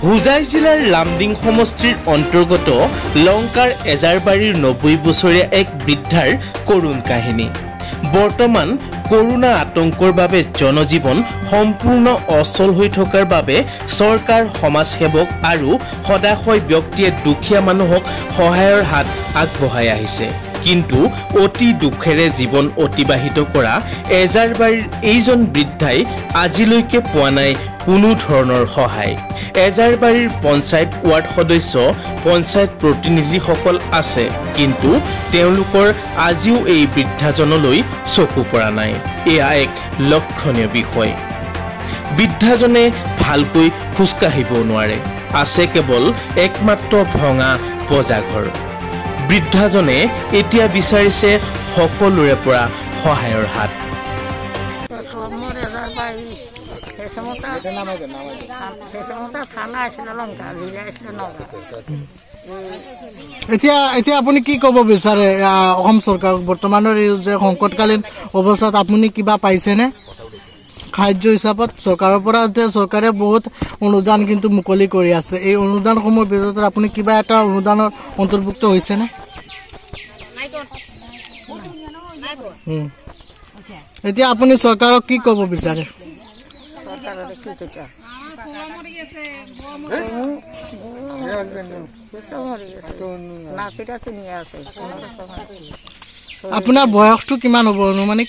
হুজাই জিলাৰ লামডিং সমষ্টিৰ অন্তৰ্গত লংকাৰ এজাৰবাৰীৰ 90 বছৰীয়া এক বৃদ্ধাৰ কৰুণ কাহিনী। বৰ্তমান কৰোনা আতংকৰ বাবে জনজীৱন সম্পূৰ্ণ অচল হৈ থকাৰ বাবে চৰকাৰ সমাজসেৱক আৰু সদাশয় ব্যক্তিয়ে দুখীয়া মানুহক সহায়ৰ হাত আগবঢ়াই আহিছে। কিন্তু অতি দুখেৰে জীৱন অতিবাহিত কৰা এজাৰবাৰীৰ এইজন বৃদ্ধাই আজিলৈকে পোৱা নাই কোনো ধৰণৰ সহায়। এজাৰবাৰীৰ পঞ্চায়ত ৱাৰ্ড সদস্য পঞ্চায়ত প্ৰতিনিধিসকল আছে, কিন্তু তেওঁলোকৰ আজিও এই বৃদ্ধাজনলৈ চকু পৰা নাই। এয়া এক লক্ষণীয় বিষয়। বৃদ্ধাজনে ভালকৈ খোজকাঢ়িব নোৱাৰে, আছে কেৱল একমাত্ৰ ভঙা পজাঘৰ। বৃদ্ধাজনে এতিয়া বিচাৰিছে সকলোৰে পৰা সহায়ৰ হাত। এতিয়া আপুনি কি ক'ব বিচাৰে অসম চৰকাৰক? বৰ্তমানৰ এই যে সংকটকালীন অৱস্থাত আপুনি কিবা পাইছেনে সাহায্য হিচাপত চৰকাৰৰ পৰা? যে চৰকাৰে বহুত অনুদান কিন্তু মুকলি কৰি আছে, এই অনুদানসমূহৰ ভিতৰত আপুনি কিবা এটা অনুদানৰ অন্তৰ্ভুক্ত হৈছেনে? এতিয়া আপুনি চৰকাৰক কি ক'ব বিচাৰে? আপোনাৰ বয়সটো কিমান হ'ব অনুমানিক?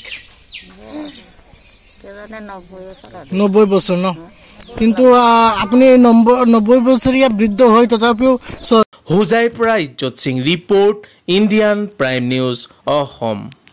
90 বছৰ ন? কিন্তু আপুনি 90 বছৰীয়া বৃদ্ধ হৈ তথাপিও হুজাইৰ পৰা Izzat Singh report, Indian prime news Assam.